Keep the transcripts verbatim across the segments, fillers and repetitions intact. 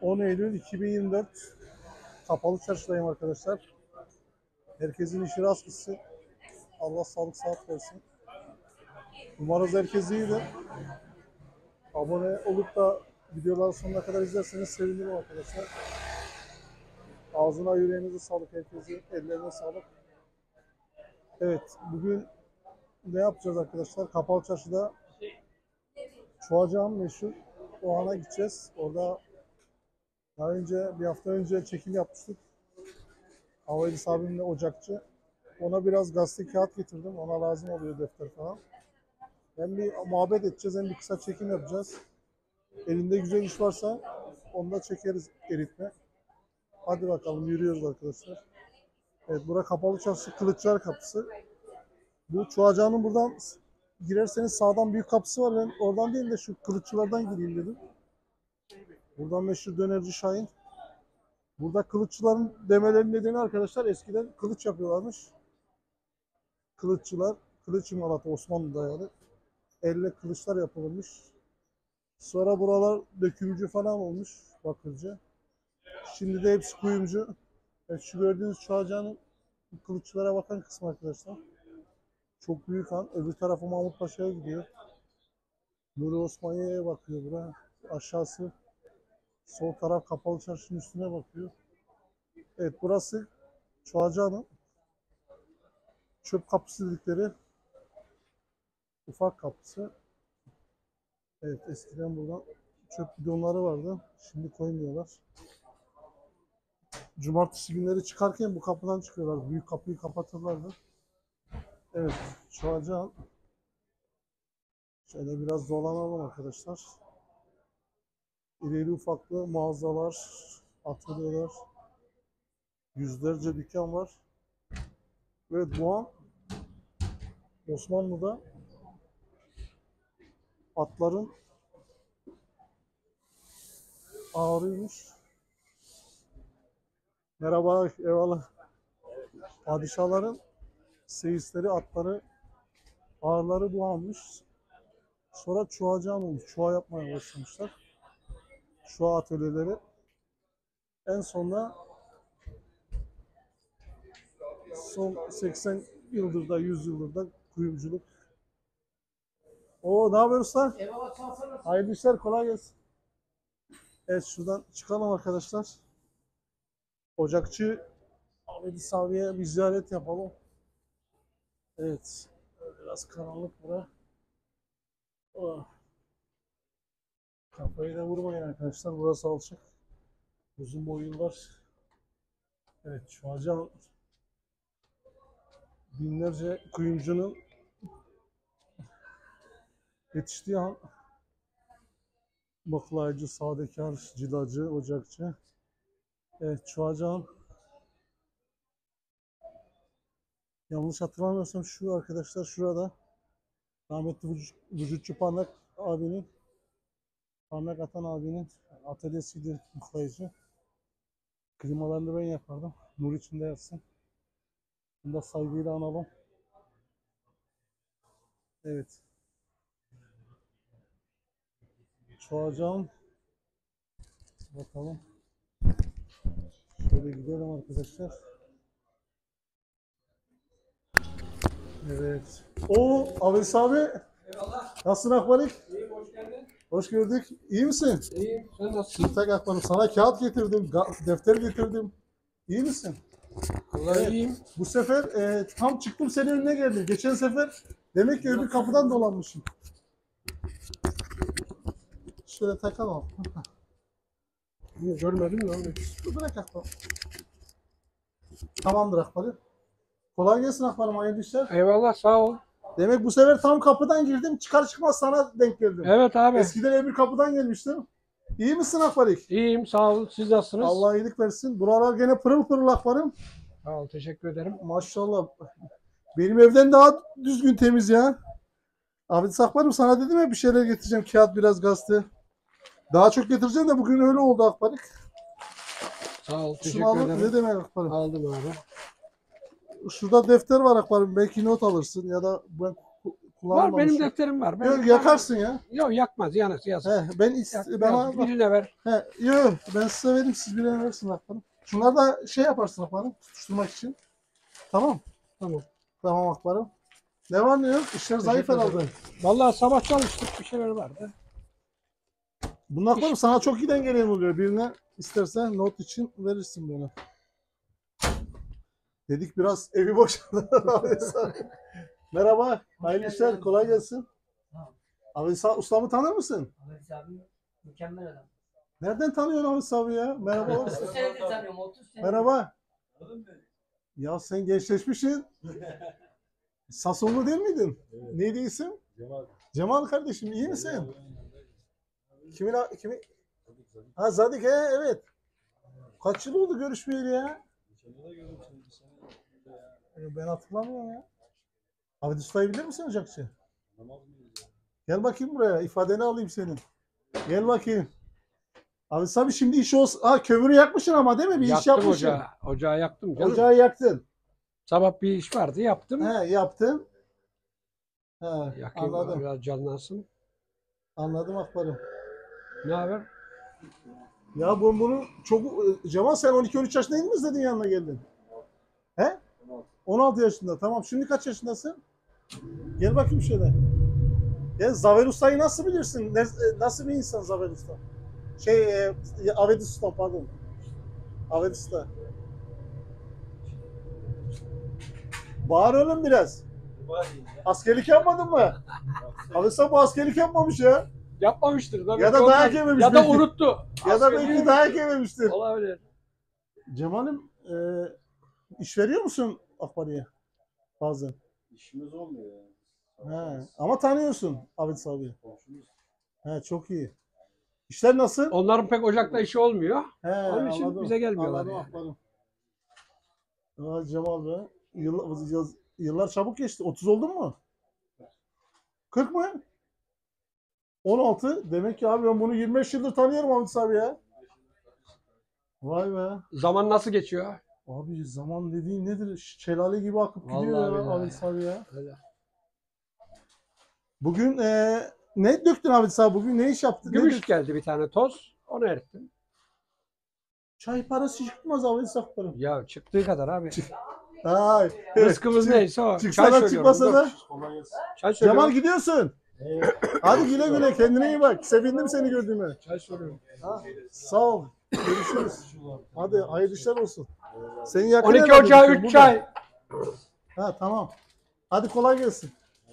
on Eylül iki bin yirmi dört Kapalı Çarşı'dayım arkadaşlar. Herkesin işi rast gitsin. Allah sağlık sıhhat versin. Umarız herkes iyidir. Abone olup da videoları sonuna kadar izlerseniz sevinirim arkadaşlar. Ağzına yüreğinize sağlık herkesin. Ellerine sağlık. Evet, bugün ne yapacağız arkadaşlar? Kapalı Çarşı'da Çuhacağım meşhur o ana gideceğiz. Orada daha önce bir hafta önce çekim yapmıştık. Havayılis abimle ocakçı. Ona biraz gazete kağıt getirdim. Ona lazım oluyor defter falan. Hem bir muhabbet edeceğiz hem bir kısa çekim yapacağız. Elinde güzel iş varsa onu da çekeriz eritme. Hadi bakalım yürüyoruz arkadaşlar. Evet, bura Kapalı Çarşı Kılıçlar Kapısı. Bu Çuhacağı'nın buradan girerseniz sağdan büyük kapısı var. Ben oradan değil de şu kılıççılardan gireyim dedim. Buradan meşhur dönerci Şahin. Burada kılıççıların demelerinin nedeni arkadaşlar eskiden kılıç yapıyorlarmış. Kılıççılar, kılıç imalatı Osmanlı'da yani. Elle kılıçlar yapılmış. Sonra buralar dökümcü falan olmuş, bakırcı. Şimdi de hepsi kuyumcu. Evet, şu gördüğünüz Çuhacağı'nın kılıççılara bakan kısmı arkadaşlar. Çok büyük han. Öbür tarafı Mahmut Paşa'ya gidiyor. Nuri Osmaniye'ye bakıyor buraya. Aşağısı sol taraf Kapalı Çarşı'nın üstüne bakıyor. Evet, burası Çuhacağı'nın çöp kapısı dedikleri ufak kapısı. Evet, eskiden buradan çöp bidonları vardı. Şimdi koymuyorlar. Cumartesi günleri çıkarken bu kapıdan çıkıyorlar. Büyük kapıyı kapatırlardı. Evet, Çuhacağım. Şöyle biraz dolanalım arkadaşlar. İrili ufaklı mağazalar, atölyeler, yüzlerce dükkan var. Evet, bu an Osmanlı'da atların ağrıymış. Merhaba, eyvallah. Padişahların seyisleri, atları, ağırları bu almış. Sonra Çuhacağım olmuş. Çuha yapmaya başlamışlar. Çuha atölyeleri. En sonunda son seksen yıldır da yüz yıldır da kuyumculuk. Oo, ne haber usta? Eyvallah. Hayırlı işler, kolay gelsin. Evet, şuradan çıkalım arkadaşlar. Ocakçı Havayılis abiye bir ziyaret yapalım. Evet, biraz karanlık bura. Oh. Kafayı da vurmayın arkadaşlar, burası alçak. Uzun boylular. Evet, Çuhacağım binlerce kuyumcunun yetiştiği an. Baklayıcı, sadekar, cilacı, ocakçı. Evet, Çuhacağım. Yanlış hatırlamıyorsam şu arkadaşlar şurada. Rahmetli vücut, vücutçu Parmak abinin, Parmak Atan abinin atölyesiydi baklayıcı. Klimalarını ben yapardım. Nur içinde yatsın. Bunu da saygıyla analım. Evet. Çuhacağım. Bakalım. Şöyle gidelim arkadaşlar. Evet. O Havayılis abi. Eyvallah. Nasılsın Akbarik? İyiyim, hoş geldin. Hoş gördük. İyi misin? İyiyim, sen nasılsın? Sırtak Akbarik. Sana kağıt getirdim. Defter getirdim. İyi misin? Vallahi Evet. iyiyim. Bu sefer e, tam çıktım senin önüne geldim. Geçen sefer demek ki öbür kapıdan dolanmışım. Şöyle takalım. Niye görmedim ya onu. Dur, bırak Akbarik. Tamamdır Akbarik. Kolay gelsin Akbarik. Hayırlı işler. Eyvallah, sağ ol. Demek bu sefer tam kapıdan girdim. Çıkar çıkmaz sana denk geldim. Evet abi. Eskiden öbür kapıdan gelmiştim. İyi misin Akbarik? İyiyim, sağ ol. Siz nasılsınız? Allah iyilik versin. Buralar gene pırıl pırıl Akbarik. Sağ ol, teşekkür ederim. Maşallah. Benim evden daha düzgün temiz ya. Abi Akbarik, sana dedim ya bir şeyler getireceğim. Kağıt, biraz gazete. Daha çok getireceğim de bugün öyle oldu Akbarik. Sağ ol, Şunu teşekkür alın. ederim. Ne demek Akbarik? Aldım abi. Şurada defter var Akbarik. Belki not alırsın ya da ben kullanılmamış. Var benim defterim var. Ben, Yok yakarsın ya. Yok yakmaz yanır yazık. He, ben is Yak, ben yaz, birine ver. he, yok ben size vereyim siz birine versin Akbar'ım. Şunlar da şey yaparsın Akbar'ım tutuşturmak için. Tamam. Tamam. Tamam Akbar'ım. Ne var ne yok? İşler zayıf Teşekkür herhalde. Vallahi sabah çalıştık bir şeyler vardı. Bunlar Akbar'ım sana çok giden gelen oluyor. Birine istersen not için verirsin bunu. Dedik biraz evi boşaldı. Merhaba. Hayırlı işler. Kolay gelsin. Abi sen ustamı tanır mısın? Ahmet abi mükemmel adam. Nereden tanıyorsun Ahmet abi ya? Merhaba. otuz senedir tanıyorum, otuz senedir. Merhaba. Ya sen gençleşmişsin. Sasonlu değil miydin? Evet. Neydi isim? Cemal. Cemal kardeşim iyi misin? Kimin kimin? Ha Zadik he evet. Kaç yıl oldu görüşmeyeli ya? E, Ben hatırlamıyorum ya. Abi ustayı bilir misin ocakçı? Gel bakayım buraya. İfadeni alayım senin. Gel bakayım. Abi tabii şimdi iş olsun. Ha kömürü yakmışsın ama değil mi? Bir iş Yaktım yapmışsın. ocağı. Ocağı yaktım canım. Ocağı yaktın. Sabah bir iş vardı yaptım. He yaptın. He Yakayım anladım. biraz canlansın. Anladım Akbar'ım. Ne haber? Ya bu bunu çok Cemal sen on iki on üç yaşındaydın mı izledin yanına geldin? He? on altı yaşında. Tamam. Şimdi kaç yaşındasın? Gel bakayım şöyle. Ya Zavel Usta'yı nasıl bilirsin? Ne- nasıl bir insan Zavel Usta? Şey, e, Avedis Usta pardon. Avedis Usta. Bağır oğlum biraz. Askerlik yapmadın mı? Avedis Usta bu askerlik yapmamış ya. Yapmamıştır. Tabii. Ya da Ondan- dayak yememiş Ya da belki. unuttu. Ya da Askerliği belki dayak yememiştir. olabilir. Cemal'im e, iş veriyor musun Akbari'ye? Bazen. İşimiz olmuyor yani. He. Ama tanıyorsun Avedis abi. He çok iyi. İşler nasıl? Onların pek ocakta işi olmuyor. He, Onun için anladım. bize gelmiyorlar Anladım, yani. anladım. Aa, Cemal be. Yıllar, yaz- yıllar çabuk geçti. otuz oldun mu? kırk mı? on altı. Demek ki abi ben bunu yirmi beş yıldır tanıyorum Ahmet abi ya. Vay be. Zaman nasıl geçiyor? Abi zaman dediğin nedir? Şelale gibi akıp gidiyor Vallahi ya billahi. Ahmet abi ya. Öyle. Bugün eee ne döktün Ahmet abi? Bugün ne iş yaptın? Ne Gümüş döktün? geldi bir tane toz. Onu erittim. Çay parası çıkmaz Ahmet abi. Ya çıktığı kadar abi. Ay. Rızkımız Çık- neyse o. Çıksa da söylüyorum, çıkmasa da. dur. Kolay gelsin. Çay söylüyorum. Cemal gidiyorsun. Hadi güle güle kendine iyi bak. Sevindim seni gördüğüme. Çay söylüyorum. Ha, sağ ol. Görüşürüz. Hadi hayırlı işler olsun. Senin yakın on iki herhalde Ocağı dükkan, üç burada. çay. Ha tamam. Hadi kolay gelsin.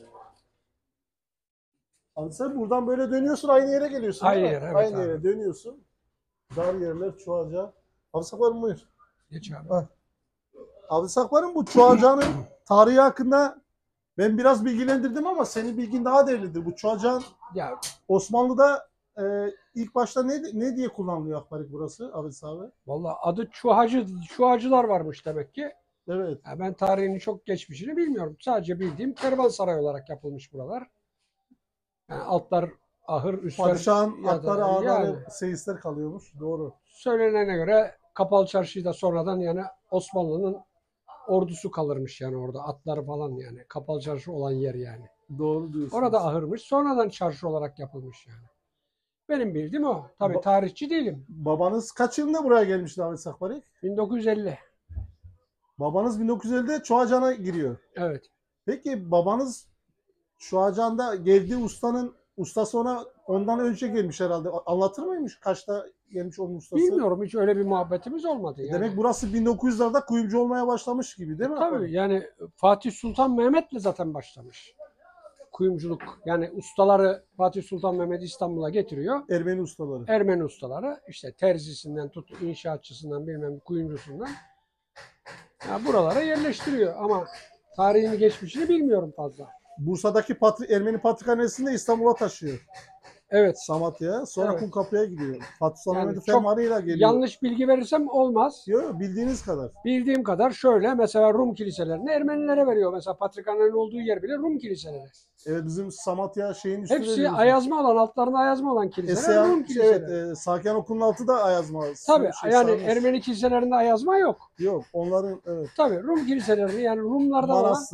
Abi sen buradan böyle dönüyorsun aynı yere geliyorsun. Aynı değil mi? yere, evet Aynı abi. yere dönüyorsun. Dar yerler çuvalca. Abi saklarım buyur. Geç abi. Ha. Abi saklarım bu çuvalcanın tarihi hakkında ben biraz bilgilendirdim ama senin bilgin daha değerlidir. Bu çuvalcan Ya Osmanlı'da e, ilk başta ne ne diye kullanılıyor Akbarik burası abi abi? vallahi adı Çuhacı, Çuhacılar varmış demek ki. Evet. Ya ben tarihini çok geçmişini bilmiyorum. Sadece bildiğim kervansaray olarak yapılmış buralar. Yani altlar ahır, üstler Padişahın ya da- atları, ağları, yani seyisler kalıyormuş. Doğru. söylenene göre Kapalı Çarşı'yı da sonradan yani Osmanlı'nın ordusu kalırmış yani orada atları falan yani. Kapalı Çarşı olan yer yani. Doğru diyorsun. Orada ahırmış. Sonradan çarşı olarak yapılmış yani. Benim bildiğim o. Tabii Ba- tarihçi değilim. Babanız kaç yılında buraya gelmişti Ahmet Sakbarik? bin dokuz yüz elli. Babanız bin dokuz yüz ellide Çuhacan'a giriyor. Evet. Peki babanız Çuhacan'da geldiği ustanın ustası ona ondan önce gelmiş herhalde. Anlatır mıymış kaçta gelmiş onun ustası? Bilmiyorum hiç öyle bir muhabbetimiz olmadı yani. Demek burası bin dokuz yüzlerde kuyumcu olmaya başlamış gibi değil mi? Tabii yani Fatih Sultan Mehmet'le zaten başlamış. Kuyumculuk. Yani ustaları Fatih Sultan Mehmet İstanbul'a getiriyor. Ermeni ustaları. Ermeni ustaları işte terzisinden tut inşaatçısından bilmem kuyumcusundan ya buralara yerleştiriyor ama tarihini geçmişini bilmiyorum fazla. Bursa'daki Patri, Ermeni Patrikhanesi'ni de İstanbul'a taşıyor. Evet. Samatya'ya. Sonra Evet. Kumkapı'ya gidiyor. Fatih Sultan Yani Mehmet'in çok fermanıyla geliyor. Yanlış bilgi verirsem olmaz. Yok yok, bildiğiniz kadar. Bildiğim kadar şöyle mesela Rum kiliselerini Ermenilere veriyor. Mesela Patrikhanenin olduğu yer bile Rum kiliseleri. Evet bizim Samatya şeyin üstünde. Hepsi biliyorsun. ayazma olan, altlarında ayazma olan kiliseler Eseyan, Rum kiliseleri. evet, e, Sakyan Okulu'nun altı da Ayazma. Tabii Şey, yani sarmış. Ermeni kiliselerinde ayazma yok. Yok onların evet. Tabii Rum kiliselerini yani Rumlardan olan Manastır.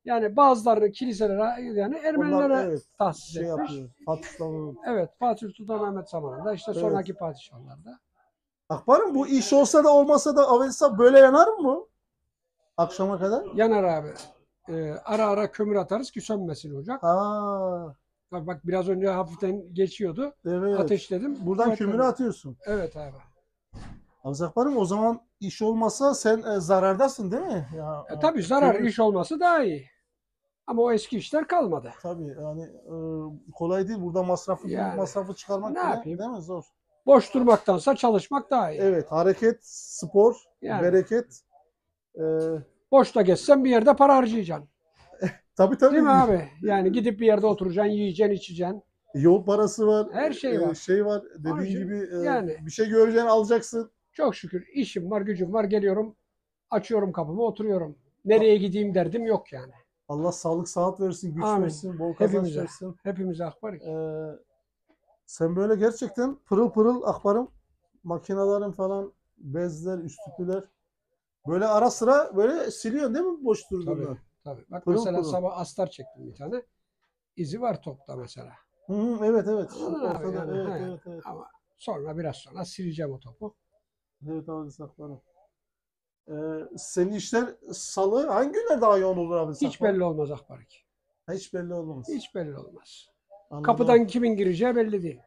Yani bazılarını kiliselere yani Ermenilere Onlar evet tahsis şey etmiş. yapıyor. Fatih Sultan. Evet, Fatih Sultan Mehmet zamanında işte Evet. sonraki padişahlarda. Akbarım bu iş olsa da olmasa da Avesta böyle yanar mı? Akşama kadar. Yanar abi. Ee, ara ara kömür atarız ki sönmesin ocak. Aa, Bak, bak biraz önce hafiften geçiyordu. evet. Ateşledim. Buradan kuvvetlendi. kömürü atıyorsun. Evet abi. Avzak Akbarım o zaman iş olmasa sen e, zarardasın değil mi? Ya, E, tabii zarar kömür- iş olması daha iyi. Ama o eski işler kalmadı. Tabii yani e, kolay değil. Burada masrafı Yani, masrafı çıkarmak ne bile yapayım? değil mi? Zor. Boş durmaktansa çalışmak daha iyi. Evet, hareket, spor, Yani. bereket. E, Boşta geçsen bir yerde para harcayacaksın. tabii tabii. Değil mi abi? Yani gidip bir yerde oturacaksın, yiyeceksin, içeceksin. Yol parası var. Her şey e, var. Şey var. Onun Dediğin için gibi e, yani. bir şey göreceksin alacaksın. Çok şükür işim var, gücüm var. Geliyorum, açıyorum kapımı, oturuyorum. Nereye gideyim derdim yok yani. Allah sağlık sıhhat versin, güç Amin. versin, bol kazanç Hepimize. versin. Hepimize akbar. Ee, sen böyle gerçekten pırıl pırıl akbarım. Makinelerin falan, bezler, üstüpüler. Böyle ara sıra böyle siliyorsun değil mi boş durduğunda? Tabii, tabii. Bak Pırıl mesela pırıl. sabah astar çektim bir tane. İzi var topta mesela. Hı hı, evet evet. Şu Anladın abi ortada, yani, evet, he. evet evet. Ama sonra biraz sonra sileceğim o topu. Evet abi saklarım. Ee, senin işler salı hangi günler daha yoğun olur abi Hiç saklarım? belli olmaz akbarik. Ha, hiç belli olmaz. Hiç belli olmaz. Anladım. Kapıdan kimin gireceği belli değil.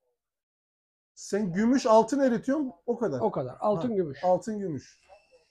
Sen gümüş altın eritiyorsun o kadar. O kadar. Altın Ha, gümüş. Altın gümüş.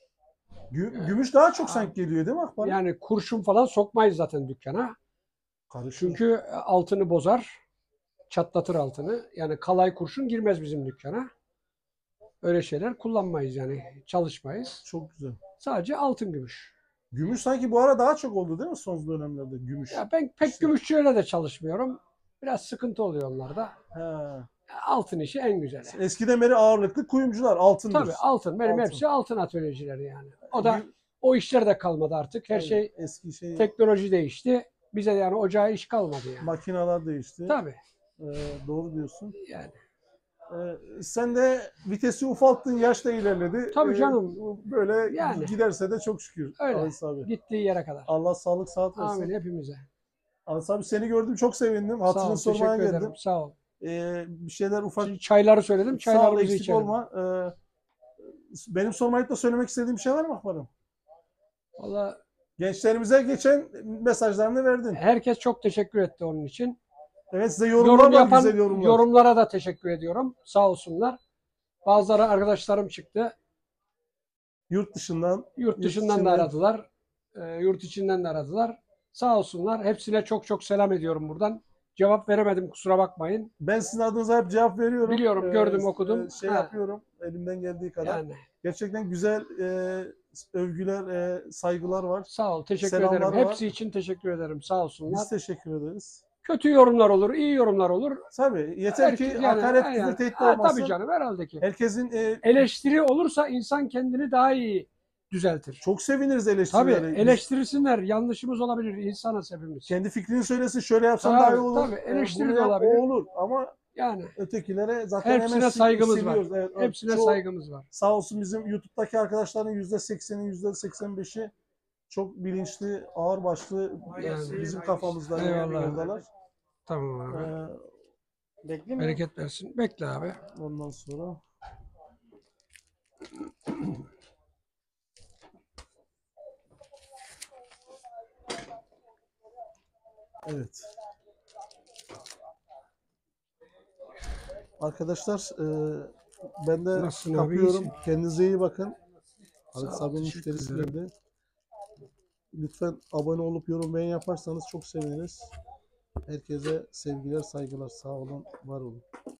Gü- gümüş daha çok Aa, sanki geliyor değil mi akbarım? Yani kurşun falan sokmayız zaten dükkana. Karışır. Çünkü altını bozar. Çatlatır altını. Yani kalay kurşun girmez bizim dükkana. Öyle şeyler kullanmayız yani. Çalışmayız. Çok güzel. Sadece altın gümüş. Gümüş sanki bu ara daha çok oldu değil mi son dönemlerde gümüş? Ya ben pek İşte. gümüşçülerle de çalışmıyorum. Biraz sıkıntı oluyor onlarda. He. Altın işi en güzeli. Eskiden beri ağırlıklı kuyumcular altındır. Tabii altın. Benim Altın. hepsi altın atölyecileri yani. O da Gü- o işler de kalmadı artık. Her Evet, şey eski şey teknoloji değişti. Bize yani ocağa iş kalmadı yani. makineler değişti. Tabii. Ee, doğru diyorsun. Yani. Ee, sen de vitesi ufalttın, yaş da ilerledi. Tabii Ee, canım. böyle Yani. giderse de çok şükür. Öyle. Alis abi. Gittiği yere kadar. Allah sağlık sıhhat versin. Amin hepimize. Alis abi seni gördüm çok sevindim. Sağ Hatırını ol. sormaya Teşekkür geldim. ederim. Sağ ol. Ee, bir şeyler ufak Şimdi çayları söyledim. sağ ol Çaylarımızı eksik içelim. olma. Ee, benim sormayıp da söylemek istediğim bir şey var mı Akbar'ım? Vallahi Gençlerimize geçen mesajlarını verdin. herkes çok teşekkür etti onun için. Evet size yorumlar Yorum var, yapan güzel yorumlar. yorumlara da teşekkür ediyorum. Sağ olsunlar. Bazıları arkadaşlarım çıktı. Yurt dışından. Yurt dışından da içinden. aradılar. E, yurt içinden de aradılar. Sağ olsunlar. Hepsine çok çok selam ediyorum buradan. Cevap veremedim kusura bakmayın. Ben sizin adınıza hep cevap veriyorum. Biliyorum, gördüm, okudum. e, Şey Ha. yapıyorum elimden geldiği kadar. Yani Gerçekten güzel e, övgüler, e, saygılar var. sağ ol. Teşekkür Selamlar ederim. var. Hepsi için teşekkür ederim. Sağ olsunlar. Biz teşekkür ederiz. Kötü yorumlar olur, iyi yorumlar olur. Tabii yeter ki Herkes- yani- hakaret, yani- küfür, tehdit Ha, olmasın. Tabii canım herhalde ki. Herkesin e, Eleştiri olursa insan kendini daha iyi düzeltir. çok seviniriz Tabii eleştirilere. Biz- eleştirsinler. Yanlışımız olabilir. İnsanız hepimiz. Kendi fikrini söylesin, şöyle yapsan Tabii, daha iyi olur. tabii, E, eleştiri bunu de yap, olabilir. O olur ama Yani ötekilere zaten hepsine hemen sil- saygımız var. siliyoruz. Evet, evet. hepsine Çoğu- saygımız var. Sağ olsun bizim YouTube'daki arkadaşların yüzde sekseni, yüzde seksen beşi çok bilinçli, ağırbaşlı Yani. bizim kafamızda Eyvallah. oradalar. Tamam abi. Ee, Bekleme. Bereket versin. Bekle abi. ondan sonra evet. Arkadaşlar e, ben de Nasılsın abi, kapıyorum. iyisin? Kendinize iyi bakın. Sağ Halit ol, abinin teşekkür müşterisi ederim. geldi. Lütfen abone olup yorum beğen yaparsanız çok seviniriz. Herkese sevgiler, saygılar. Sağ olun, var olun.